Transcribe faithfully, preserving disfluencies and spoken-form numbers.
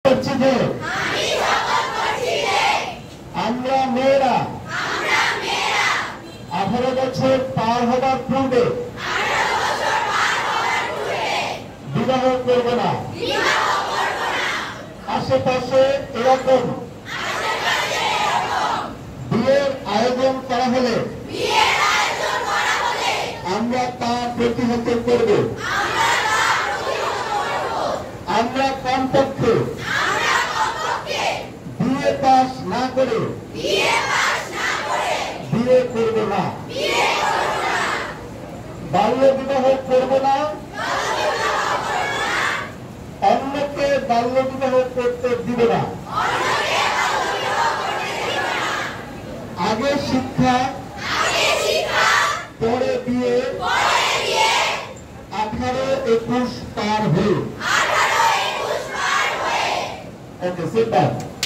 করছি যে আমরা মেয়েরা আঠারো বছর পার হবার পূর্বে বিবাহ করব না। আশেপাশে এরকম বিয়ের আয়োজন করা হলে আমরা তা প্রতিহত করব। আমরা কমপক্ষে বিয়ে পাস না করে বিয়ে করব না। বাল্য বিবাহ করব না, অন্যকে বাল্য বিবাহ করতে দিব না। আগে শিক্ষা, পরে বিয়ে, আঠারো একুশ পার হয়ে। ওকে, সেটা